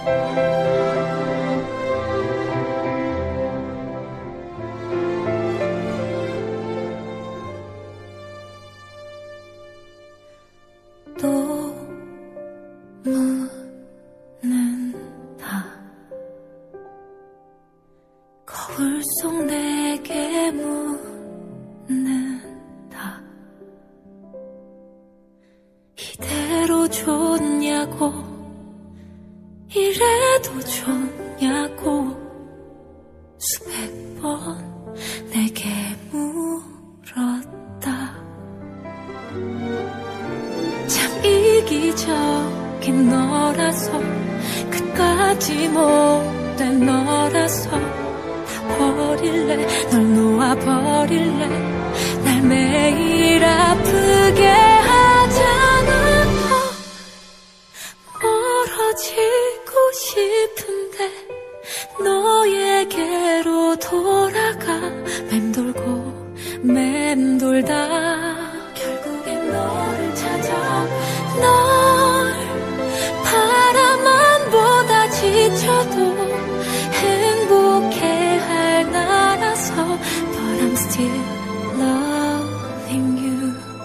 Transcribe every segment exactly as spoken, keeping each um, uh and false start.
거울 속 내게 묻는다. 이대로 좋냐고, 이래도 좋냐고 수백 번 내게 물었다. 참 이기적인 너라서, 끝까지 못된 너라서 버릴래, 널 놓아버릴래. 날 매일 아프게 하잖아. 멀어지고 싶은데 너에게로 돌아가. 맴돌고 맴돌다 결국엔 너를 찾아. 널 바라만 보다 지쳐도 행복해할 나라서. But I'm still loving you.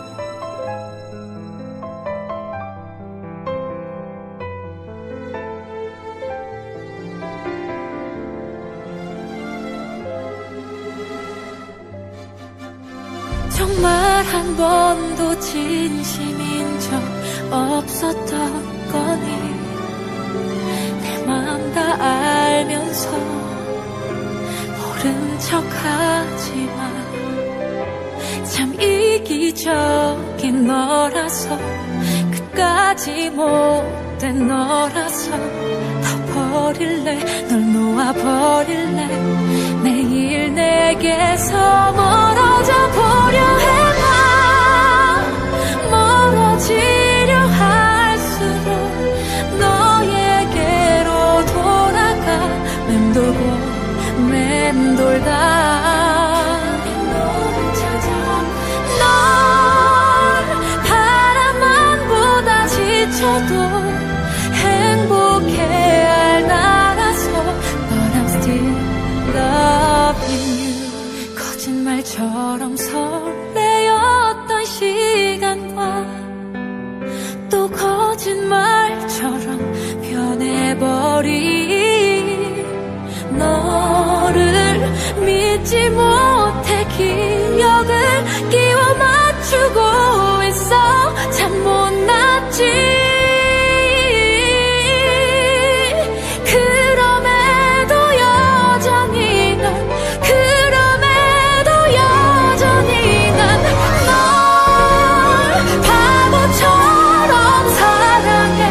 정말 한 번도 진심인 적 없었던 거니. 내 맘 다 알면서 모른 척 하지만 참 이기적인 너라서, 끝까지 못된 너라서 다 버릴래, 널 놓아버릴래. 매일 내게서 멀어져 보려 해봐. 멀어지려 할수록 너에게로 돌아가. 맴돌고 맴돌다 너를 찾아. 널 바라만 보다 지쳐도 행복해할 나라서. But I'm still loving you. 거짓말처럼 설레었던 시간과 또 거짓말처럼 변해버린 너를 믿지 못해 기억을 끼워 맞추고 있어. 참 못났지. 그럼에도 여전히 넌, 그럼에도 여전히 난 널 바보처럼 사랑해.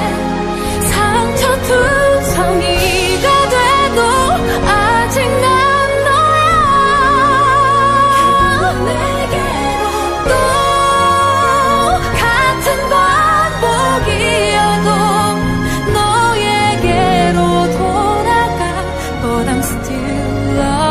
상처투성이가 돼도 아직 난 너야. 내게로 또 같은 반복이어도 너에게로 돌아가. But I'm still loving